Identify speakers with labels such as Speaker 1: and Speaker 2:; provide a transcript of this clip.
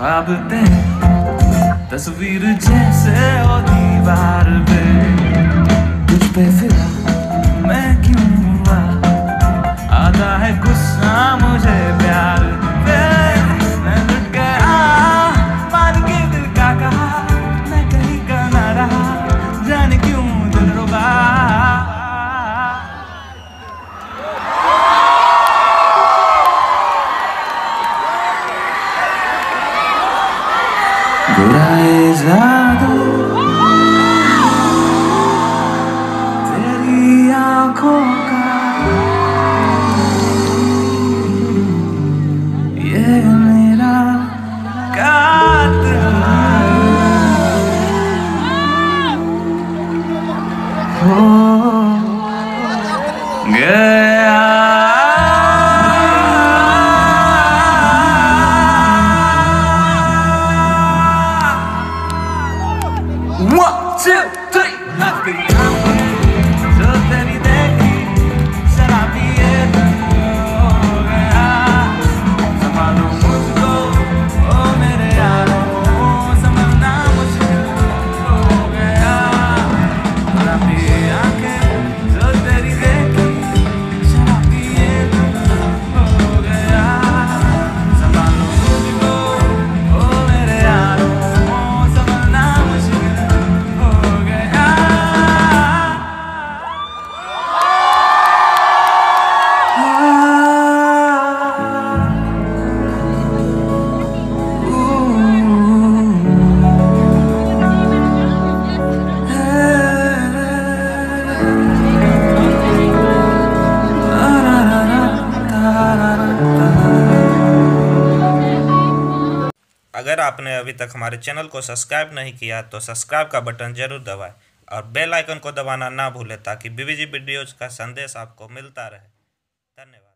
Speaker 1: ख्वाब तेरे तस्वीर जैसे ओ दीवार पे, तुझ पे फिदा मैं क्यों हुआ, आता है गुस्सा मुझे प्यार पे। मैं लुट गया मान के दिल का कहा, मैं कहीं का ना रहा, जाने क्यों दिल रुबा। बुराई जादू तेरी आंखों का, ये मेरा कातिल हो गया। One, two, three, let's get जो तेरी देखी शराबी ये दिल हो गया। संभालो मुझको ओ मेरे यारों, संभलना मुश्किल हो गया। शराबी आंखें जो तेरी देखी शराबी ये दिल हो गया। संभालो मुझको ओ मेरे यारों, संभलना मुश्किल हो गया।
Speaker 2: अगर आपने अभी तक हमारे चैनल को सब्सक्राइब नहीं किया तो सब्सक्राइब का बटन जरूर दबाएं और बेल आइकन को दबाना ना भूलें ताकि बीबीजी वीडियोज़ का संदेश आपको मिलता रहे। धन्यवाद।